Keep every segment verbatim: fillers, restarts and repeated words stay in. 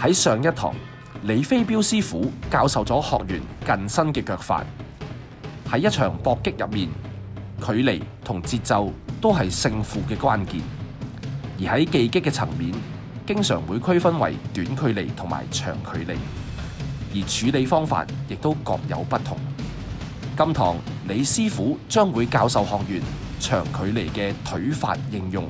喺上一堂，李飛鏢師傅教授咗學員近身嘅腳法。喺一場搏擊入面，距離同節奏都係勝負嘅關鍵。而喺技擊嘅層面，經常會區分為短距離同埋長距離，而處理方法亦都各有不同。今堂李師傅將會教授學員長距離嘅腿法應用。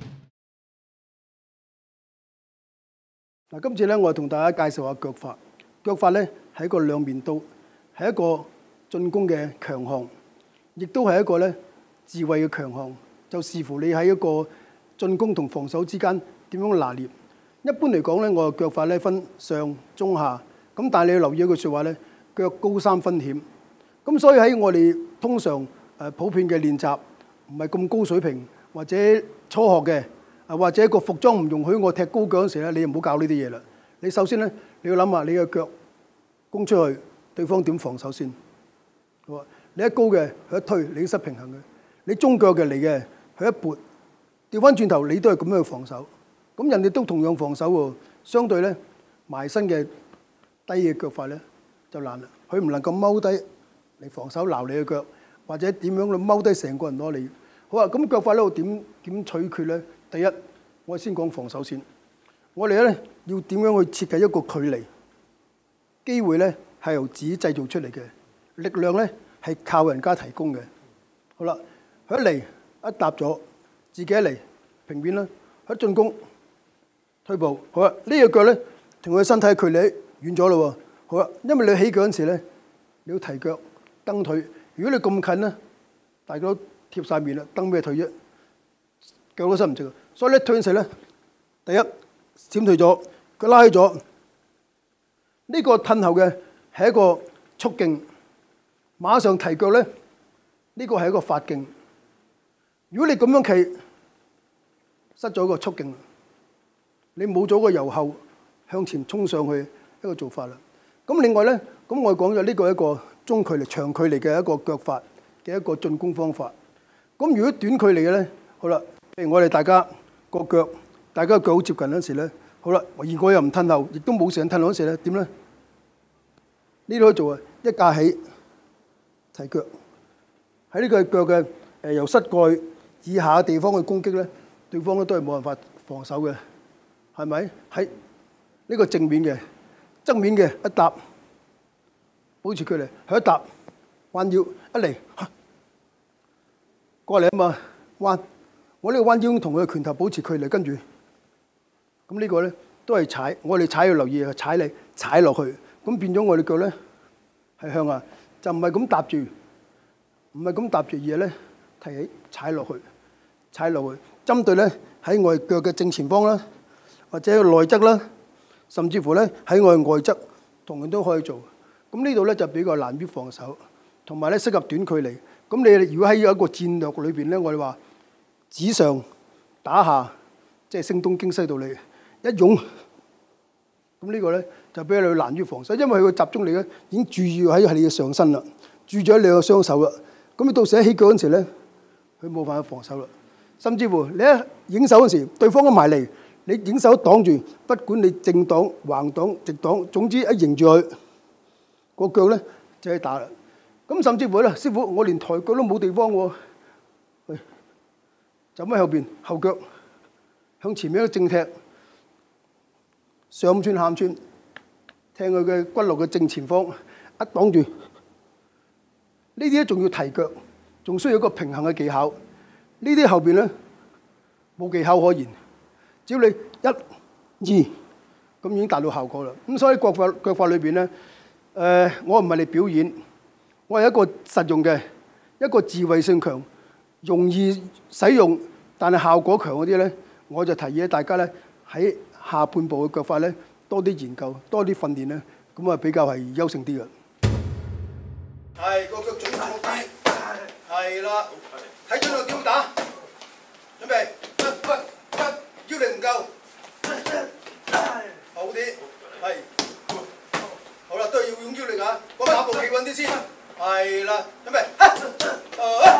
嗱，今次咧，我同大家介紹下腳法。腳法咧係一個兩面刀，係一個進攻嘅強項，亦都係一個咧智慧嘅強項。就視乎你喺一個進攻同防守之間點樣拿捏。一般嚟講咧，我嘅腳法咧分上中下。咁但係你要留意一句説話咧，腳高三分險。咁所以喺我哋通常誒普遍嘅練習，唔係咁高水平或者初學嘅。啊，或者個服裝唔容許我踢高腳嗰時咧，你就唔好搞呢啲嘢啦。你首先咧，你要諗下你嘅腳攻出去，對方點防守先。好，你一高嘅，佢一推，你已經失平衡嘅。你中腳嘅嚟嘅，佢一撥，調翻轉頭，你都係咁樣去防守。咁人哋都同樣防守喎，相對咧埋身嘅低嘅腳法咧就難啦。佢唔能夠踎低嚟防守撈你嘅腳，或者點樣去踎低成個人攞你。好啊，咁腳法咧，我點點取決咧？第一，我先講防守先。我哋咧要點樣去設計一個距離？機會咧係由自己製造出嚟嘅，力量咧係靠人家提供嘅。好啦，佢一嚟一搭咗，自己一嚟平面啦，一進攻退步。好啦，呢隻腳咧同佢身體距離遠咗咯喎。好啦，因為你起腳嗰陣時咧，你要提腳蹬腿。如果你咁近咧，大家都貼晒面啦，蹬咩腿啫？腳都伸唔直，所以咧退嗰陣時咧，第一閃退咗，佢拉起咗。呢個褪後嘅係一個速勁，馬上提腳咧，呢個係一個發勁。如果你咁樣企，失咗個速勁，你冇咗個由後向前衝上去一個做法啦。咁另外咧，咁我講咗呢個係一個中距離、長距離嘅一個腳法嘅一個進攻方法。咁如果短距離嘅咧，好啦。譬如我哋大家個腳，大家個腳好接近嗰時咧，好啦，而我又唔褪後，亦都冇時間褪後嗰時咧，點咧？呢度可以做啊，一架起提腳，喺呢個腳嘅誒由膝蓋以下嘅地方去攻擊咧，對方咧都係冇辦法防守嘅，係咪？喺呢個正面嘅、側面嘅一搭，保持距離，佢一搭彎腰一嚟過嚟啊嘛，彎。我呢個彎腰同佢嘅拳頭保持距離，跟住咁呢個咧都係踩，我哋踩要留意，係踩你踩落去，咁變咗我哋腳咧係向下，就唔係咁搭住，唔係咁搭住，而係咧提起踩落去，踩落去，針對咧喺我哋腳嘅正前方啦，或者內側啦，甚至乎咧喺我哋外側，同樣都可以做。咁呢度咧就比較難於防守，同埋咧適合短距離。咁你如果喺一個戰略裏邊咧，我哋話。指上打下，即係聲東擊西到你一擁，咁呢個咧就比較難於防守，因為佢個集中力咧已經注意喺係你嘅上身啦，注咗喺你個雙手啦。咁你到時喺起腳嗰陣時咧，佢冇辦法防守啦。甚至乎你一影手嗰時，對方一埋嚟，你影手擋住，不管你正擋、橫擋、直擋，總之一迎住佢個腳咧就係打啦。咁甚至乎咧，師傅我連抬腳都冇地方喎。就喺後邊，後腳向前面一個正踢，上五寸下五寸，踢佢嘅骨骼嘅正前方，一擋住。呢啲咧仲要提腳，仲需要一個平衡嘅技巧。呢啲後邊咧冇技巧可言，只要你一、二咁已經達到效果啦。咁所以腳法腳法裏邊咧，誒、呃、我唔係嚟表演，我係一個實用嘅，一個智慧性強。容易使用，但係效果強嗰啲咧，我就提議大家咧喺下半部嘅腳法咧多啲研究，多啲訓練咧，咁啊比較係優勝啲嘅。係個腳準確啲，係啦，睇準個點打，準備，一、一、一，腰力唔夠，好啲，係，好啦，都係要用腰力啊，個馬步企穩啲先，係啦，準備，